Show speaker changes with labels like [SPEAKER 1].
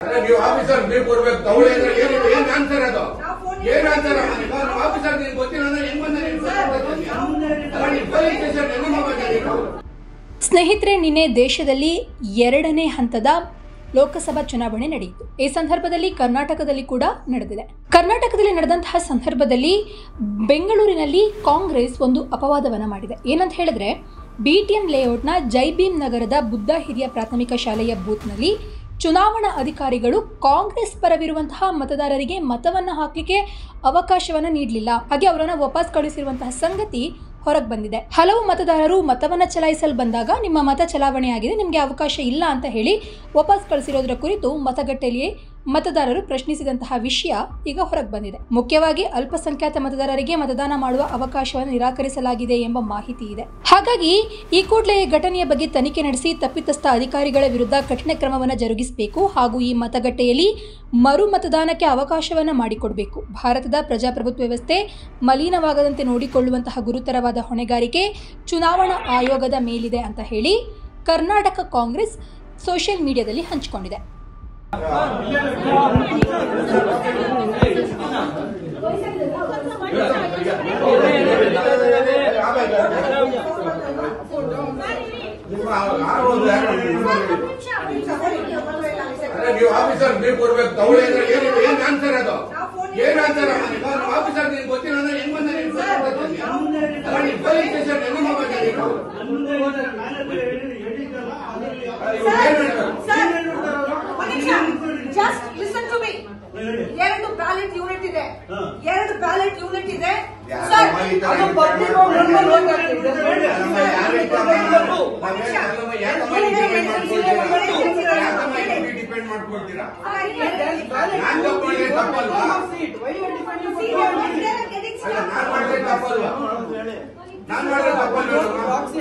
[SPEAKER 1] ನೀವು ಆಫೀಸರ್ ನೀವು ಕೊಡ್ಬೇಕು ತಗೊಳ್ಳಿ ಅಂದ್ರೆ ಏನ್ ಆನ್ಸರ್ ಅದು ಏನ್ ಆನ್ಸರ್ ಆಫೀಸರ್ ನಿಮ್ಗೆ ಗೊತ್ತಿಲ್ಲ ಅಂದ್ರೆ ಹೆಂಗ್ ಬಂದ
[SPEAKER 2] ಸ್ನೇಹಿತರೆ, ನಿನ್ನೆ ದೇಶದಲ್ಲಿ 2ನೇ ಹಂತದ ಲೋಕಸಭಾ ಚುನಾವಣೆ ನಡೆಯಿತು. ಈ ಸಂದರ್ಭದಲ್ಲಿ ಕರ್ನಾಟಕದಲ್ಲಿ ಕೂಡ ನಡೆದಿದೆ. ಕರ್ನಾಟಕದಲ್ಲಿ ನಡೆದಂತಹ ಸಂದರ್ಭದಲ್ಲಿ ಬೆಂಗಳೂರಿನಲ್ಲಿ ಕಾಂಗ್ರೆಸ್ ಒಂದು ಅಪವಾದವನ್ನ ಮಾಡಿದೆ. ಏನಂತ ಹೇಳಿದ್ರೆ, BTM ಲೇಔಟ್ನ ಜೈಭೀಮ್ ನಗರದ ಬುದ್ಧ ಹಿರಿಯ ಪ್ರಾಥಮಿಕ ಶಾಲೆಯ ಬೂತ್ನಲ್ಲಿ ಚುನಾವಣಾ ಅಧಿಕಾರಿಗಳು ಕಾಂಗ್ರೆಸ್ ಪರವಿರುವಂತಹ ಮತದಾರರಿಗೆ ಮತವನ್ನು ಹಾಕಲಿಕ್ಕೆ ಅವಕಾಶವನ್ನು ನೀಡಲಿಲ್ಲ. ಹಾಗೆ ಅವರನ್ನು ವಾಪಸ್ ಕಳುಹಿಸಿರುವಂತಹ ಸಂಗತಿ ಹೊರಗೆ ಬಂದಿದೆ. ಹಲವು ಮತದಾರರು ಮತವನ್ನು ಚಲಾಯಿಸಲು ಬಂದಾಗ ನಿಮ್ಮ ಮತ ಚಲಾವಣೆ ಆಗಿದೆ, ನಿಮಗೆ ಅವಕಾಶ ಇಲ್ಲ ಅಂತ ಹೇಳಿ ವಾಪಸ್ ಕಳಿಸಿರೋದರ ಕುರಿತು ಮತಗಟ್ಟೆಯಲ್ಲಿ ಮತದಾರರು ಪ್ರಶ್ನಿಸಿದಂತಹ ವಿಷಯ ಈಗ ಹೊರಗೆ ಬಂದಿದೆ. ಮುಖ್ಯವಾಗಿ ಅಲ್ಪಸಂಖ್ಯಾತ ಮತದಾರರಿಗೆ ಮತದಾನ ಮಾಡುವ ಅವಕಾಶವನ್ನು ನಿರಾಕರಿಸಲಾಗಿದೆ ಎಂಬ ಮಾಹಿತಿ ಇದೆ. ಹಾಗಾಗಿ ಈ ಕೂಡಲೇ ಈ ಘಟನೆಯ ಬಗ್ಗೆ ತನಿಖೆ ನಡೆಸಿ ತಪ್ಪಿತಸ್ಥ ಅಧಿಕಾರಿಗಳ ವಿರುದ್ಧ ಕಠಿಣ ಕ್ರಮವನ್ನು ಜರುಗಿಸಬೇಕು ಹಾಗೂ ಈ ಮತಗಟ್ಟೆಯಲ್ಲಿ ಮರು ಮತದಾನಕ್ಕೆ ಅವಕಾಶವನ್ನು ಮಾಡಿಕೊಡಬೇಕು. ಭಾರತದ ಪ್ರಜಾಪ್ರಭುತ್ವ ವ್ಯವಸ್ಥೆ ಮಲಿನವಾಗದಂತೆ ನೋಡಿಕೊಳ್ಳುವಂತಹ ಗುರುತರವಾದ ಹೊಣೆಗಾರಿಕೆ ಚುನಾವಣಾ ಆಯೋಗದ ಮೇಲಿದೆ ಅಂತ ಹೇಳಿ ಕರ್ನಾಟಕ ಕಾಂಗ್ರೆಸ್ ಸೋಷಿಯಲ್ ಮೀಡಿಯಾದಲ್ಲಿ ಹಂಚಿಕೊಂಡಿದೆ.
[SPEAKER 1] ನೀವು ಆಫೀಸರ್ ನೀವು ಕೊಡ್ಬೇಕು ತಗೊಳ್ಳಿ ಅಂದ್ರೆ ಏನ್ ಆನ್ಸರ್ ಅದು ಏನ್ ಆನ್ಸರ್ ಆಫೀಸರ್ ನಿಮ್ಗೆ ಗೊತ್ತಿಲ್ಲ ಅಂದ್ರೆ ಹೆಂಗ್ ಬಂದ police station
[SPEAKER 3] Just listen to me. 2 ballot unit ಇದೆ. 2 ಬ್ಯಾಲೆಟ್ ಯೂನಿಟ್ ಇದೆ. ಸರ್, ಅದು ಬರ್ತಿ
[SPEAKER 1] ಡಿಪೆಂಡ್ ಮಾಡ್ಕೊಳ್ತೀರಾ? ನಾನು ಮಾಡಿದ್ರೆ ತಪ್ಪಲ್ವಾ?